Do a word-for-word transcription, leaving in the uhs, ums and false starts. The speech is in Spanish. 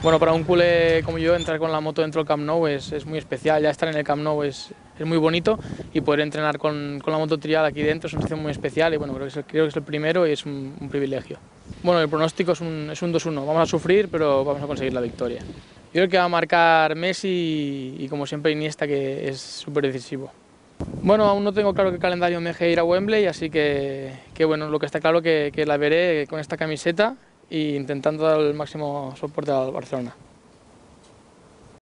Bueno, para un culé como yo, entrar con la moto dentro del Camp Nou es, es muy especial. Ya estar en el Camp Nou es, es muy bonito y poder entrenar con, con la moto trial aquí dentro es una sensación muy especial y bueno, creo que es el, creo que es el primero y es un, un privilegio. Bueno, el pronóstico es un, es un dos uno. Vamos a sufrir, pero vamos a conseguir la victoria. Yo creo que va a marcar Messi y, y como siempre Iniesta, que es súper decisivo. Bueno, aún no tengo claro qué calendario me deje ir a Wembley, así que, que bueno, lo que está claro que, que la veré con esta camiseta e intentando dar el máximo soporte al Barcelona.